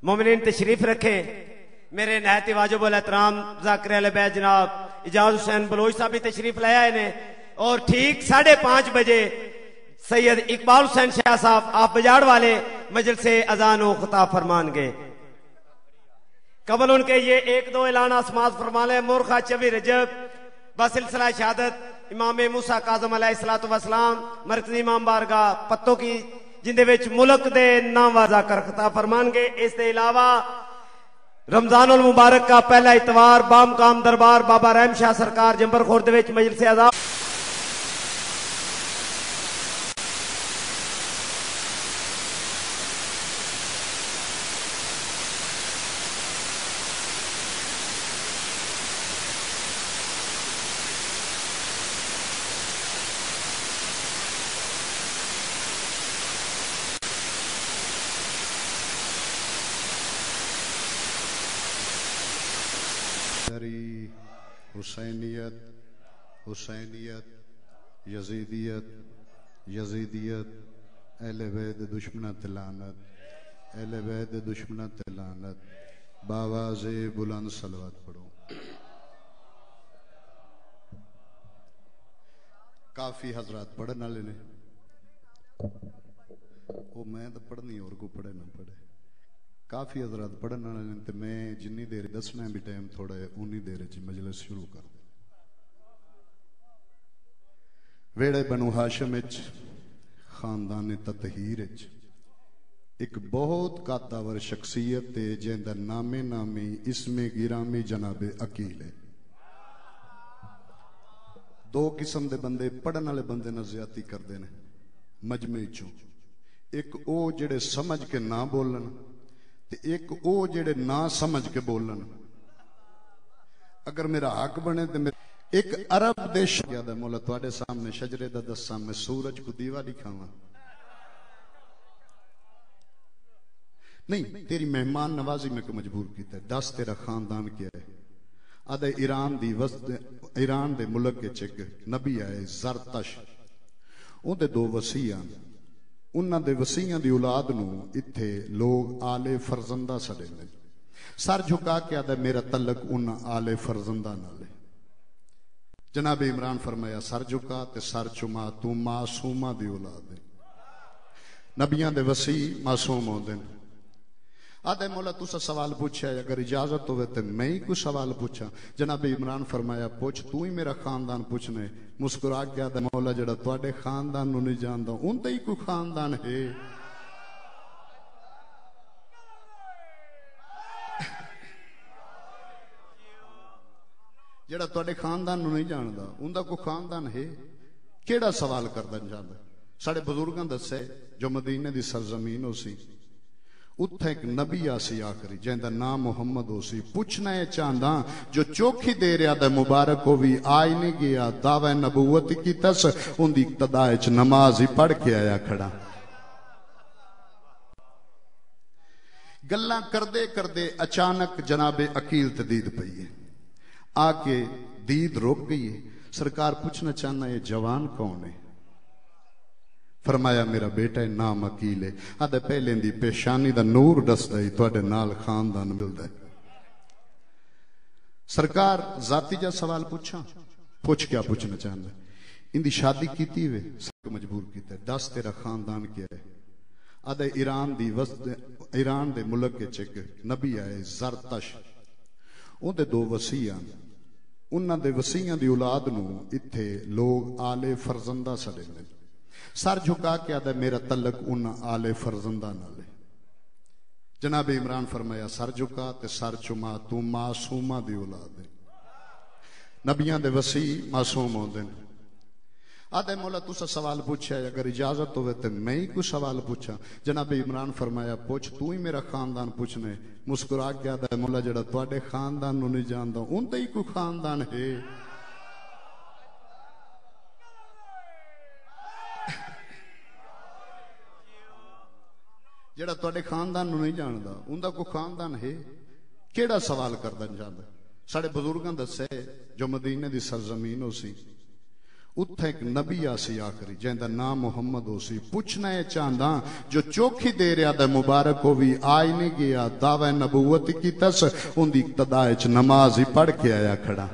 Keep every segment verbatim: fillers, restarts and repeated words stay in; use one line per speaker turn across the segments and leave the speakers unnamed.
مومنین تشریف رکھے. میرے نہایت واجب الاحترام ذاکر اہل بیت جناب اعجاز حسین بلوچ صاحب بھی تشریف لے آئے نے. اور ٹھیک ساڑھے پانچ بجے سید اقبال حسین شاہ صاحب آپ بجاڑ والے مجلس سے اذان و خطاب فرمان گے. قبل ان کے یہ ایک دو اعلان سماعت فرما لیں. مورخہ چوی رجب بسلسلہ شہادت امام موسیٰ کاظم علیہ السلام مرکزی امام بارگاہ پتوں کی جن دے وچ ملک دے نام واضح کر خطاب فرمان گے. اس دے علاوہ رمضان المبارک کا پہلا اتوار بام کام دربار بابا رحم شاہ سرکار جمبر خورد وچ مجلس اعزاز
حسینیت حسینیت یزیدیت یزیدیت اہل بیت دشمنہ تلانت اہل بیت دشمنہ تلانت باواز بلند صلوات پڑھو. کافی حضرات پڑھن والے نے وہ میں تو پڑھنی اور کو پڑھے نہ پڑھے. کافی حضرات پڑھن والے نے تے میں جنی دیر دسنا بھی ٹائم تھوڑا ہے اونی دیر وچ مجلس شروع کر دیں. ویڑے بنو ہاشم وچ خاندان تطہیر وچ ایک بہت قاطاور شخصیت ہے جیندا نامے نامی اسم گرامی جناب عقیل ہے. دو قسم دے بندے پڑھن والے بندے نہ زیادتی کردے نے مجمع چوں. ایک او جڑے سمجھ کے نہ بولن تے ایک او جڑے نہ سمجھ کے بولن. اگر میرا حق بنے تے ایک عرب دیش یاد ہے مولا تواڈے سامنے شجرے دا دساں میں سورج کو دیوا دکھاواں نہیں تیری مہمان نوازی میں کو مجبور کیتا ہے. دس تیرا خاندان کیا ہے. آدھے ایران دی وسط ایران دے ملک وچ ایک نبی آئے زرتش اون دے دو وصیاں انہاں دے وصیاں دی اولاد نو اتھے لوگ آلے فرزندہ سڑے نے. سر جھکا کے آدھے میرا تعلق انہاں آلے فرزندہ نال ہے. جناب عمران فرمایا سر جھکا تے سر چما تو معصومہ دی اولاد ہے. نبیاں دے وصی معصوم ہوندے نے. آدھے مولا تسا سوال پوچھا ہے اگر اجازت ہوئے تے میں ہی کوئی سوال پوچھا. جناب عمران فرمایا پوچھ تو ہی میرا خاندان پوچھنے. مسکرا کے آدھے مولا جڑا تواڈے خاندان نو نہیں جاندا اون تے ہی کوئی خاندان ہے. جڑا تواڈے خاندان نو نہیں جاندا اون دا کوئی خاندان ہے. کیڑا سوال کردا جاندا. ساڈے بزرگاں دسے جو مدینے دی سرزمین ہو سی اتھا ایک نبی آسی آخری جہندہ نام محمد ہو سی. پوچھنا ہے چاندہ جو چوکھی دے رہا دا مبارک ہوئی آئی نہیں گیا دعوی نبوت کی تس ان دی اقتدائچ نماز ہی پڑھ کے آیا کھڑا. گلہ کردے کردے اچانک جناب عقیل تدید پئی ہے. آ کے دید روک گئی ہے. سرکار پوچھنا چاہنا یہ جوان کون ہے. فرمایا میرا بیٹا ہے نام عقیل ہے. آدھے پہلے دی پیشانی دا نور دس دائی توڑے نال خاندان مل دائی. سرکار ذاتی جا سوال پوچھا پوچھ کیا پوچھنا چاہنا ہے. ان دی شادی کیتی ہوئے سب مجبور کیتا ہے. دس تیرا خاندان کیا ہے. آدھے ایران دی وسط ایران دے ملک کے چک نبی آئے زرتش اون دے دو وصیاں انہاں دے وصیاں دی اولاد نو اتھے لوگ آلے فرزندہ سڑے نے. سر جھکا کے آدھے میرا تعلق انہاں آلے فرزندہ نالے. جناب عمران فرمایا سر جھکا تے سر چما تو معصومہ دی اولاد ہے. نبیاں دے وصی معصوم ہوندے نے. آدھے مولا تسا سوال پوچھا ہے اگر اجازت ہوئے تے میں ہی کوئی سوال پوچھا. جناب عمران فرمایا پوچھ تو ہی میرا خاندان پوچھنے. مسکرا کے آدھے مولا جڑا تواڈے خاندان نو نہیں جاندا اون تے ہی کوئی خاندان ہے. جڑا تواڈے خاندان نو نہیں جاندا اون دا کوئی خاندان ہے. کیڑا سوال کردا جاندا. ساڈے بزرگاں دسے جو مدینے دی سرزمین ہو سی اتھا ایک نبی آسی آخری جہاں دا نام محمد ہو سی پوچھنا ہے چانداں جو چوکھی دے رہا دا مبارک ہوئی آئی نہیں گیا دعوی نبوت کی تس ان دی اقتدائچ نماز ہی پڑھ کے آیا کھڑا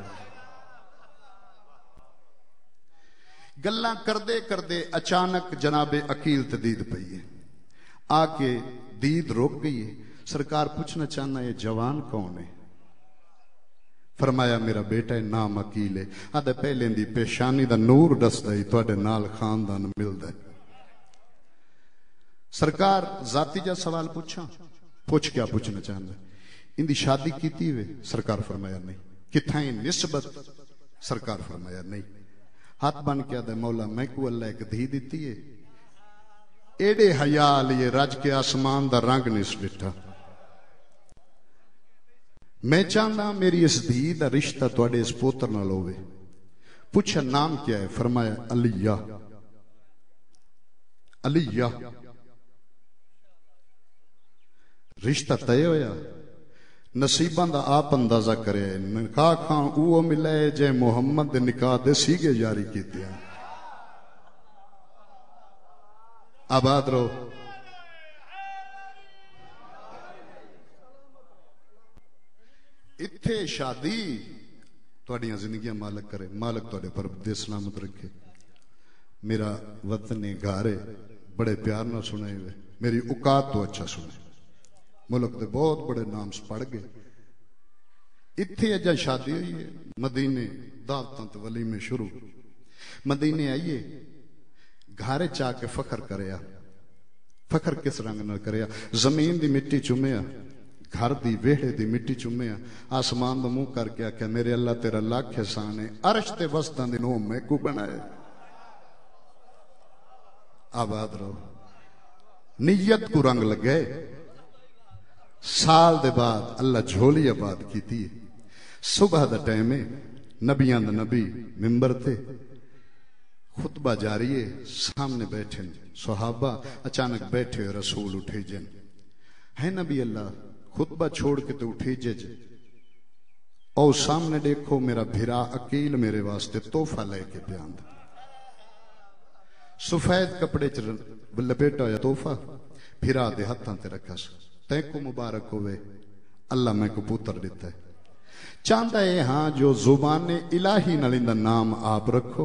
گلاں کردے کردے اچانک جناب عقیل تدید پئی ہے آ کے دید روک گئی ہے سرکار پوچھنا چاہنا یہ جوان کون ہے فرمایا میرا بیٹا ہے نام عقیل ہے آدھے پہلے دی پیشانی دا نور دس دائی تو اڈے نال خاندان مل دائی سرکار ذاتی جا سوال پوچھا پوچھ کیا پوچھنا چاہنا ان دی شادی کیتی ہوئے سرکار فرمایا نہیں کتھائیں نسبت سرکار فرمایا نہیں ہاتھ بن کیا دے مولا میں کو اللہ ایک دھی دیتی ہے ایڈے حیال یہ رج کے آسمان دا رنگ نس ڈٹھا میں چاہنا میری اس دھی دا رشتہ توڑے اس پوتر نہ لوے پوچھا نام کیا ہے فرمایا علیہ علیہ رشتہ تے ہویا نصیبان دا آپ اندازہ کرے نکاح کھان اوہ ملے جے محمد دے نکاح دے سیگے جاری کیتے ہیں آباد رو اتھے شادی توڑیاں زندگیاں مالک کرے مالک توڑے پر دے سلامت رکھے میرا وطن گھارے بڑے پیار نہ سنے ہوئے میری اوقات تو اچھا سنے ملک دے بہت بڑے نام پڑھ گئے اتھے اجا شادی ہوئی ہے مدینے دعوتاں تے ولیمے شروع مدینے آئیے گھارے چاہ کے فخر کریا فخر کس رنگ نہ کریا زمین دی مٹی چومیا گھر دی ویڑے دی مٹی چومیا آسمان دا منہ کر کے آکھیا میرے اللہ تیرا لاکھ احسان ہے عرش تے وسطاں دی نو میں کو بنائے آباد رہو نیت کو رنگ لگے سال دے بعد اللہ جھولی آباد کی تھی صبح دا ٹائم ہے نبیان دا نبی ممبر تھے خطبہ جاری ہے سامنے بیٹھے صحابہ اچانک بیٹھے رسول اٹھے جن ہے نبی اللہ خطبہ چھوڑ کے تو اٹھے جے جے او سامنے دیکھو میرا بھرا عقیل میرے واسطے توفہ لے کے بیان دا سفید کپڑے چر لپیٹا یا توفہ بھرا دے ہتھاں تے رکھا سو تے کو مبارک ہوئے اللہ میں کو پوتر دیتا ہے چاندہ ہے ہاں جو زبان الہی نلندہ نام آپ رکھو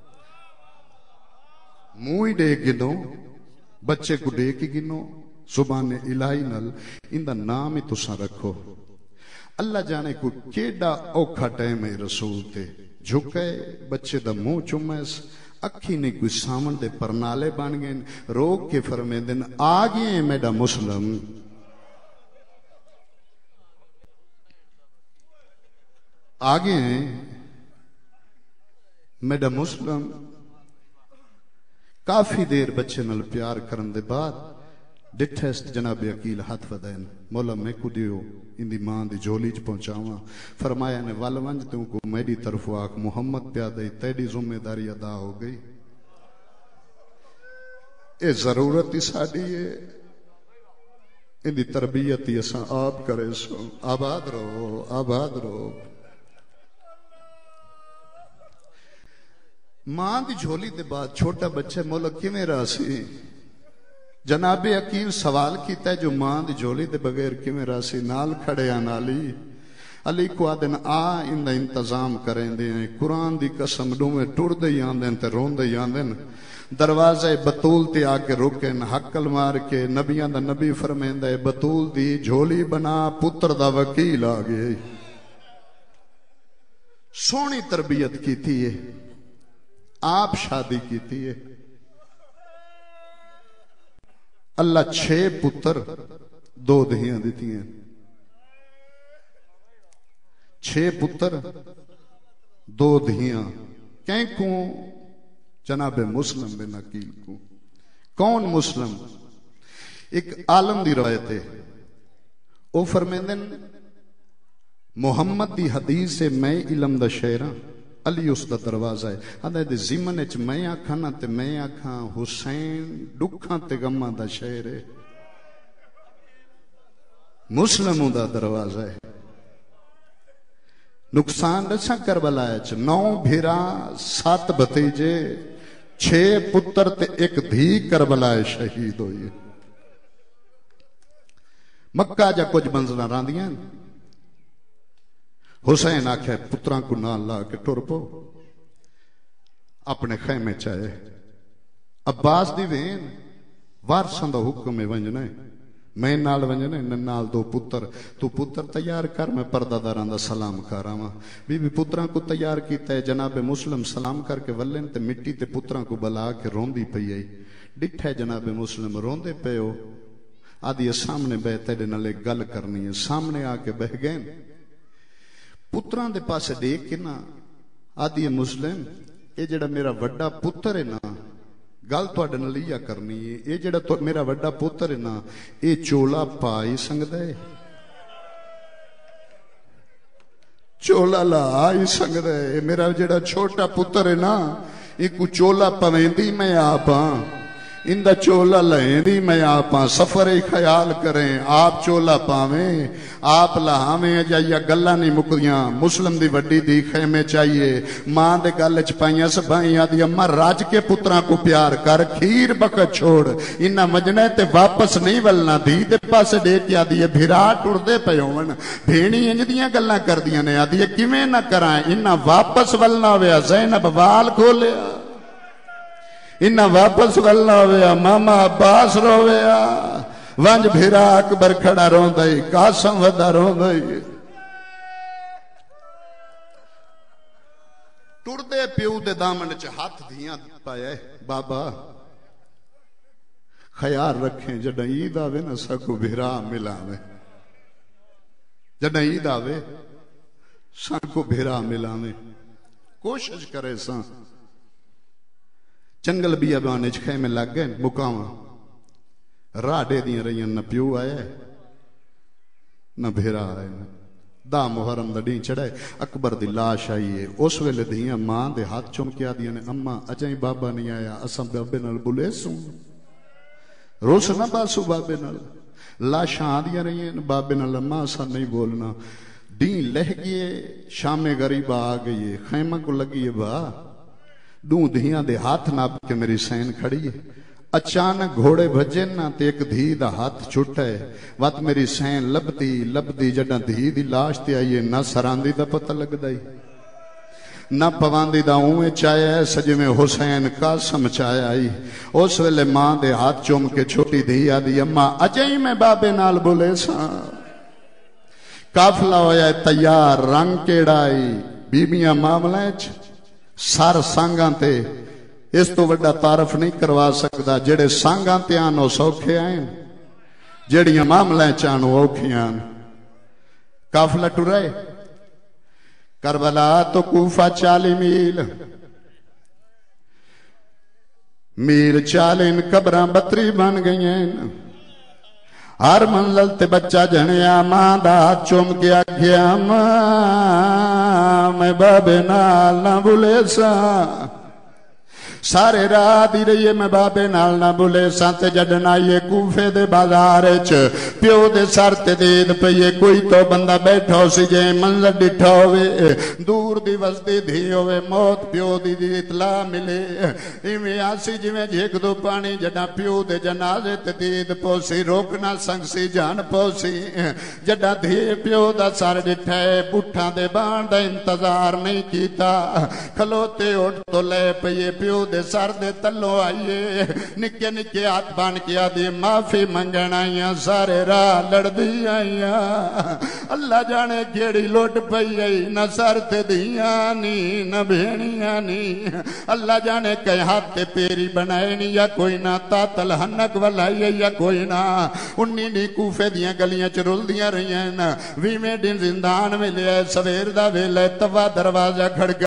موئی دے گنو بچے کو دے کی گنو زبان الہی نل اندہ نام ہی تسا رکھو اللہ جانے کو کیڑا اوکھا ٹائم ہے رسول تے جھکے بچے دا منہ چومس اکھی نے کوئی سامن دے پرنالے بن گئے روک کے فرمے دن آگے ہیں میڈا مسلم آگے ہیں میڈا مسلم کافی دیر بچے نل پیار کرن دے بعد ڈٹھیست جناب عقیل ہاتھ ودین مولا میں کو دیو ان دی ماں دی جھولی چ پہنچاواں فرمایا نے ول ونج توں کو میری طرف آکھ محمد پیا دے تیری ذمہ داری ادا ہو گئی اے ضرورت ہی ساڈی ہے ان دی تربیت ہی اساں آپ کرے سو آباد رہو آباد رہو ماں دی جھولی دے بعد چھوٹا بچہ مولا کیویں راسی جناب عقیل سوال کیتا ہے جو ماں دی جھولی دے بغیر کیویں راسی نال کھڑے آن علی علی کو آدن آ ان دا انتظام کریں دے ہیں قرآن دی قسم ڈومے ٹر دے یاندن تے رون دے یاندن دروازے بطول تے آ کے رکن حقل مار کے نبیان دا نبی فرمین دے بطول دی جھولی بنا پتر دا وکیل آ گئے سونی تربیت کی تھی ہے آپ شادی کی تھی ہے اللہ چھ پتر دو دہیاں دیتی ہیں چھ پتر دو دہیاں کہیں کوں جناب مسلم بن عقیل کو کون مسلم ایک عالم دی روایت ہے او فرمیندن محمد دی حدیث سے میں علم دا شہرہ علی اس دا دروازہ ہے آدھا دے زمن اچ میں آکھانا تے میں آکھاں حسین ڈکھاں تے گماں دا شہر ہے مسلم دا دروازہ ہے नुकसान दसा करबला च नौ भेरा सत भतीजे छे पुत्र ते एक धी करबला शहीद होई। मक्का जा कुछ मंजला रांदियां हुसैन आख्या पुत्रां को नाल ला के टुर पो अपने खैमे च आए। अब्बास दी वेन वारसां दा हुक्म है वंजना है मैं नाल वंजना है नाल दो पुत्र तू पुत्र तैयार कर मैं परदादारां दा सलाम करावां। बीबी पुत्रां को तैयार कीता है जनाबे मुस्लिम सलाम करके वल्ले ते मिट्टी ते पुत्रां को बला के रोंदी पई आई। डिठे जनाबे मुस्लिम रोंदे पे हो आदि सामने बह तेरे नाल एक गल करनी है। सामने आके बह गए पुत्रां दे पासे देख के ना आदि मुस्लिम ये जड़ा मेरा वड्डा पुत्र है ना गल तुहाडे नाल इह करनी है ये जड़ा तो मेरा वड्डा पुत्र है ना ये चोला पा ही सकदा है चोला ला ही सकदा है। मेरा जड़ा छोटा पुत्र है ना एक चोला पवेंदी मैं आप हाँ इंदा चोला लेंदी मैं आप सफर ही ख्याल करें आप चोला पावें आप लहावें जाइया गल्ला नहीं मुकदियां। मुस्लिम दी वड्डी दी खेमे चाहिए मां दे गल च पाइयां सभाइयां दी अम्मा राज के पुत्रां को प्यार कर खीर बकत छोड़ इन्ना मजने ते वापस नहीं वलना धी दे पासे दे के आदि भिरा टुरदे पे होवन भेणी इंज दियां गल्लां करदियां ने आदि किवें ना करां इन्ना वापस वलना होया ज़ैनब वाल खोलिया इन्ना वापस वलना होया मामा अब्बास रोवेया वंज भिरा अकबर खड़ा रोंदा ही कासम वदा रोंदा ही। टुरदे प्यू दे दामन च हाथ धियां पाया बाबा ख्याल रखें जद ईद आवे ना सको भिरा मिलावे जद ईद आवे सको भिरा मिलावे कोशिश करे सा। जंगल बियाबान च खेमे लग गए मुकावा राह डे दियां रही न प्यू आया न भेरा आया दा मुहर्रम दा डी चढ़ाए अकबर दी लाश आई है उस वेले दियां मां दे हाथ चुम के आदियां ने अम्मा अजय बाबा नहीं आया असां बाबे नाल बुलेसू रोस ना बासू बाबे नाल लाशां आदियां रही बाबे नाल अम्मा असां नहीं बोलना। डी लह गए शामे गरीबा आ गई है खैमा को लगी है बा दू धियां दे हाथ नाप के मेरी सैन खड़ी है। अचानक घोड़े भजे ना ते एक धी दा हाथ छुटा है वत मेरी सैन लभदी लभदी जडा धी दी लाश ते आई है ना सरांदी दा पता लगदा ही ना पवांदी दा उवें चाया सजे में हुसैन कासम चाया आई। उस वेले मां दे हाथ चुम के छोटी धी आदी अम्मा अजय मैं बाबे नाल बोले सा। काफला होया तैयार रंग केड़ाई बीबियां मामले च सर सांगां ते इस तो वड्डा तारफ नहीं करवा सकदा जेड़े सांगां ते आन ओ सौखे आए जेड़ियां मामले च आन औखियां। काफला टुराए करबला तो कूफा चाली मील मील चालीन कब्रां बतरी बन गई हर मंजिल ते बच्चा जनिया मां दा चुम के आख्या मां मैं बाबे नाल ना भुले सा सारे रात ही रहिए मैं बाबे नाल ना भुले सा ते जडन आइए कूफे दे बाजार च प्यो दे सर ते दीद पईए कोई तो बंदा बैठा सी जे मंजर डिठा होवे दूर दी वसदी धी होवे मौत प्यो दी दी इतला मिले इवें आसी जिवें झेक दो पानी जडा प्यो दे जनाजे ते दीद पोसी रोकना संगसी जान पोसी जडा धी प्यो दा सर डिठा पुठा दे बाण दा इंतजार नहीं कीता खलोते उठ तो ले पईए प्यो दे सर दे तलो आइए निके निके हाथ बन के आदि माफी मंगण आइया सारे राह लड़दी आइया अल्लाह जाने केड़ी लुट पई आई न सर ते दियां नी न भेणियां नी अल्लाह जाने कई हाथ ते पेरी बनाए नी या कोई ना तातल हनक वलाई या कोई ना उन्नी नी कूफे दियां गलियां च रुलदियां रहियां वीवें दिन जिंदान मिले सवेर दा वेले तवा दरवाजा खड़का